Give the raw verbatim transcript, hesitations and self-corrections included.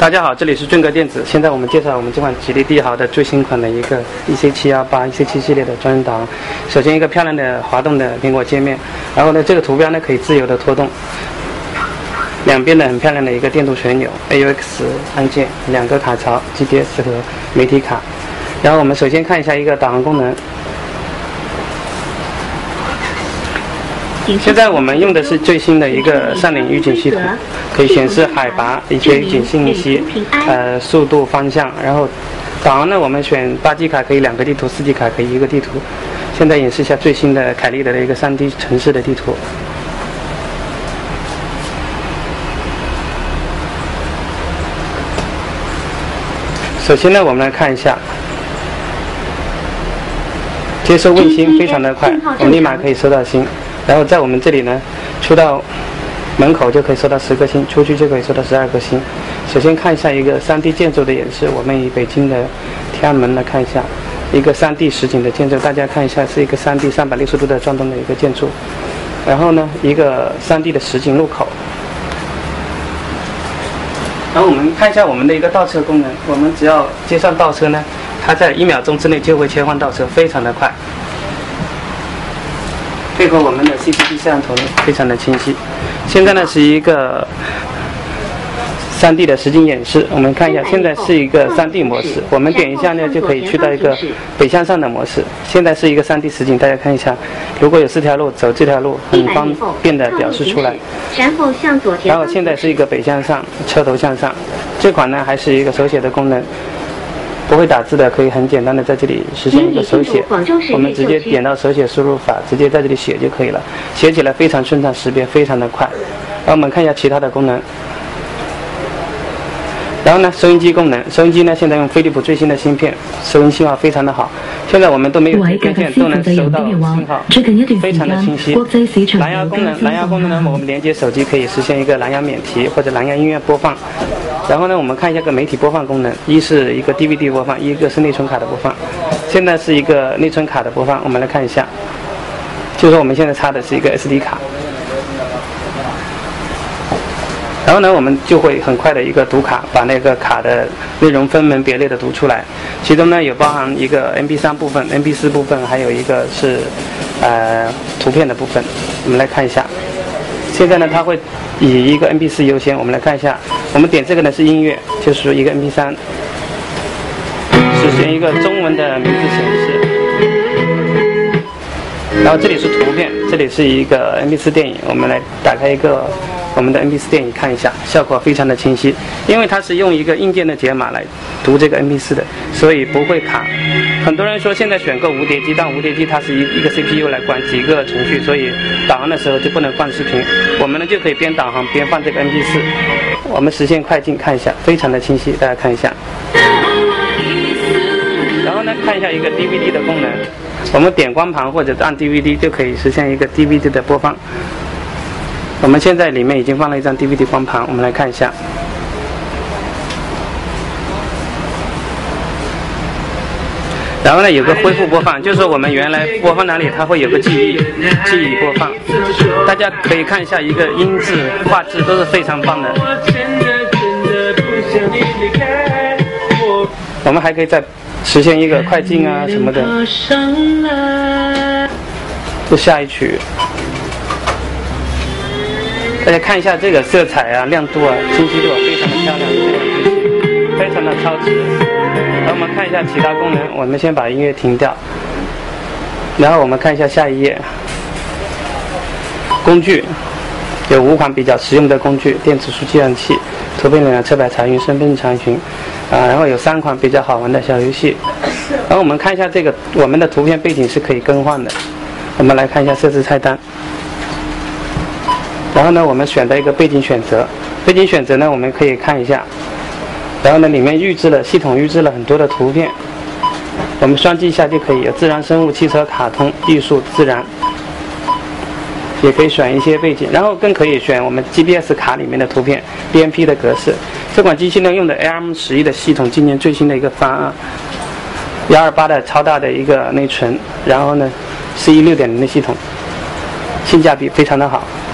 大家好，这里是俊哥电子。现在我们介绍我们这款吉利帝豪的最新款的一个 E C 七一八 E C 七系列的专用导航。首先一个漂亮的滑动的苹果界面，然后呢这个图标呢可以自由的拖动，两边的很漂亮的一个电镀旋钮 A U X 按键，两个卡槽 G P S 和媒体卡。然后我们首先看一下一个导航功能。现在我们用的是最新的一个山岭预警系统，可以显示海拔、一些预警信息、呃速度、方向。然后导航呢，我们选八 G 卡可以两个地图，四 G 卡可以一个地图。现在演示一下最新的凯立德的一个 三 D 城市的地图。首先呢，我们来看一下。接收卫星非常的快，我们立马可以收到星。然后在我们这里呢，出到门口就可以收到十颗星，出去就可以收到十二颗星。首先看一下一个 三 D 建筑的演示，我们以北京的天安门来看一下一个 三 D 实景的建筑，大家看一下是一个 三 D 三百六十度的转动的一个建筑。然后呢，一个 三 D 的实景路口。然后我们看一下我们的一个倒车功能，我们只要接上倒车呢，它在一秒钟之内就会切换倒车，非常的快。配合我们的 C C D 摄像头呢，非常的清晰。现在呢是一个 三 D 的实景演示，我们看一下，现在是一个 三 D 模式，我们点一下呢就可以去到一个北向上的模式。现在是一个 三 D 实景，大家看一下，如果有四条路，走这条路很方便的表示出来。然后现在是一个北向上，车头向上。这款呢还是一个手写的功能。不会打字的可以很简单的在这里实现一个手写，我们直接点到手写输入法，直接在这里写就可以了，写起来非常顺畅，识别非常的快。然后我们看一下其他的功能。然后呢，收音机功能，收音机呢现在用飞利浦最新的芯片，收音信号非常的好。现在我们都没有接线，都能收到信号，非常的清晰。蓝牙功能，蓝牙功能呢，我们连接手机可以实现一个蓝牙免提或者蓝牙音乐播放。然后呢，我们看一下个媒体播放功能，一是一个 D V D 播放，一个是内存卡的播放。现在是一个内存卡的播放，我们来看一下，就是说我们现在插的是一个 S D 卡。然后呢，我们就会很快的一个读卡，把那个卡的内容分门别类的读出来。其中呢有包含一个 M P 三 部分、M P 四 部分，还有一个是呃图片的部分。我们来看一下。现在呢，它会以一个 M P 四 优先。我们来看一下，我们点这个呢是音乐，就是说一个 M P 三，实现一个中文的名字显示。然后这里是图片，这里是一个 M P 四 电影。我们来打开一个我们的 M P 四 电影看一下，效果非常的清晰，因为它是用一个硬件的解码来读这个 M P 四 的，所以不会卡。很多人说现在选购无碟机，但无碟机它是一一个 C P U 来管几个程序，所以导航的时候就不能放视频。我们呢就可以边导航边放这个 M P 四，我们实现快进看一下，非常的清晰，大家看一下。然后呢，看一下一个 D V D 的功能，我们点光盘或者按 D V D 就可以实现一个 D V D 的播放。我们现在里面已经放了一张 D V D 光盘，我们来看一下。然后呢，有个恢复播放，就是说我们原来播放哪里，它会有个记忆记忆播放。大家可以看一下，一个音质、画质都是非常棒的。我们还可以再实现一个快进啊什么的。就下一曲。大家看一下这个色彩啊、亮度啊、清晰度啊，非常的漂亮，非常的超值。然后我们看一下其他功能，我们先把音乐停掉，然后我们看一下下一页。工具有五款比较实用的工具：电子书计算器、图片浏览、车牌查询、身份证查询啊，然后有三款比较好玩的小游戏。然后我们看一下这个，我们的图片背景是可以更换的。我们来看一下设置菜单。然后呢，我们选择一个背景选择，背景选择呢，我们可以看一下。然后呢，里面预置了系统预置了很多的图片，我们双击一下就可以有自然、生物、汽车、卡通、艺术、自然，也可以选一些背景，然后更可以选我们 G P S 卡里面的图片 B M P 的格式。这款机器呢用的 A R M 十一的系统，今年最新的一个方案，一二八的超大的一个内存，然后呢 C E 六点零的系统，性价比非常的好。